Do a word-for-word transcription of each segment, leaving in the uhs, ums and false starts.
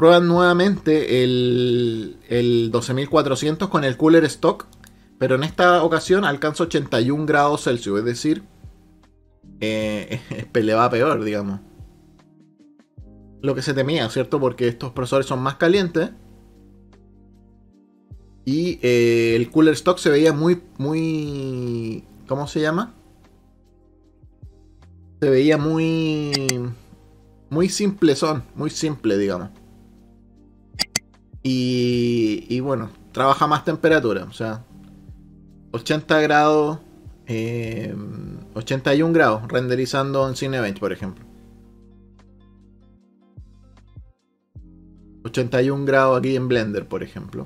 prueban nuevamente el, el doce mil cuatrocientos con el cooler stock, pero en esta ocasión alcanza ochenta y un grados Celsius, es decir, eh, le va peor, digamos. Lo que se temía, ¿cierto? Porque estos procesadores son más calientes. Y eh, el cooler stock se veía muy, muy... ¿Cómo se llama? Se veía muy... Muy simplezón, muy simple, digamos. Y, y bueno, trabaja más temperatura, o sea, ochenta grados, eh, ochenta y un grados, renderizando en Cinebench, por ejemplo. ochenta y un grados aquí en Blender, por ejemplo.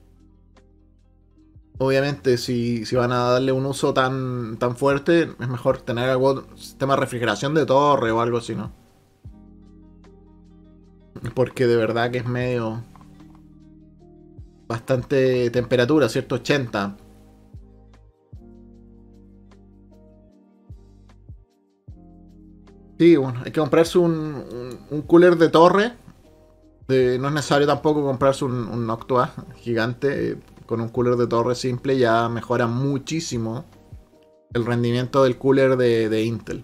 Obviamente, si, si van a darle un uso tan, tan fuerte, es mejor tener algo, sistema de refrigeración de torre o algo así, ¿no? Porque de verdad que es medio... Bastante temperatura, ¿cierto? ochenta. Sí, bueno, hay que comprarse un, un, un cooler de torre. Eh, no es necesario tampoco comprarse un, un Noctua gigante. Eh, con un cooler de torre simple ya mejora muchísimo el rendimiento del cooler de, de Intel.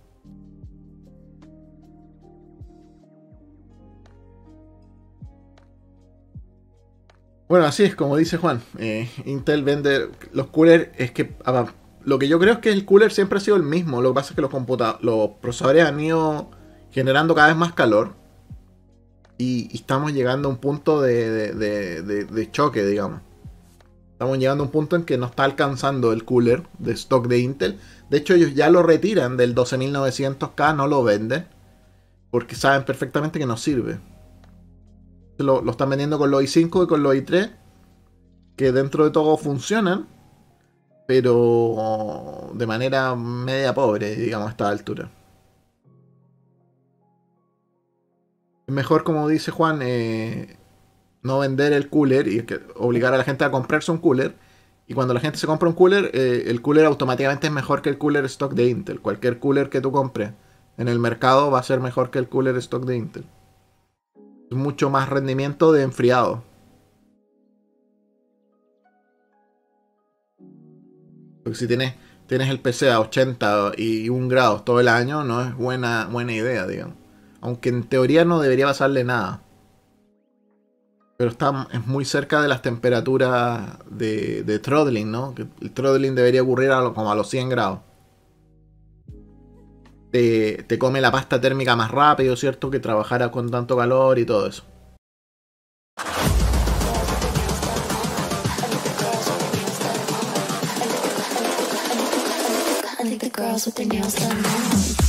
Bueno, así es como dice Juan. Eh, Intel vende los coolers. Es que ah, lo que yo creo es que el cooler siempre ha sido el mismo. Lo que pasa es que los, computa los procesadores han ido generando cada vez más calor. Y, y estamos llegando a un punto de, de, de, de, de choque, digamos. Estamos llegando a un punto en que no está alcanzando el cooler de stock de Intel. De hecho, ellos ya lo retiran del doce mil novecientos K, no lo venden. Porque saben perfectamente que no sirve. Lo, lo están vendiendo con los i cinco y con los i tres, que dentro de todo funcionan, pero de manera media pobre, digamos, a esta altura. Es mejor, como dice Juan, eh, no vender el cooler y que obligar a la gente a comprarse un cooler. Y cuando la gente se compra un cooler, eh, el cooler automáticamente es mejor que el cooler stock de Intel. Cualquier cooler que tú compres en el mercado va a ser mejor que el cooler stock de Intel. Mucho más rendimiento de enfriado. Porque si tienes, tienes el P C a ochenta y un grados todo el año, no es buena, buena idea, digamos. Aunque en teoría no debería pasarle nada. Pero está, es muy cerca de las temperaturas de, de throttling, ¿no? Que el throttling debería ocurrir a lo, como a los cien grados. Te, te come la pasta térmica más rápido, ¿cierto? Que trabajara con tanto calor y todo eso. I think the girls with their nails done now.